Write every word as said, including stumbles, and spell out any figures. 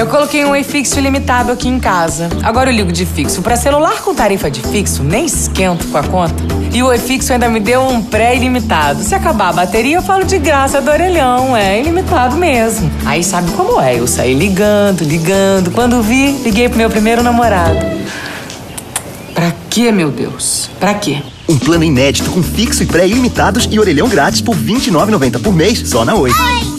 Eu coloquei um e-fixo ilimitado aqui em casa. Agora eu ligo de fixo pra celular com tarifa de fixo, nem esquento com a conta. E o e-fixo ainda me deu um pré-ilimitado. Se acabar a bateria, eu falo de graça do orelhão. É ilimitado mesmo. Aí sabe como é? Eu saí ligando, ligando. Quando vi, liguei pro meu primeiro namorado. Pra quê, meu Deus? Pra quê? Um plano inédito com fixo e pré-ilimitados e orelhão grátis por vinte e nove reais e noventa centavos por mês, só na Oi.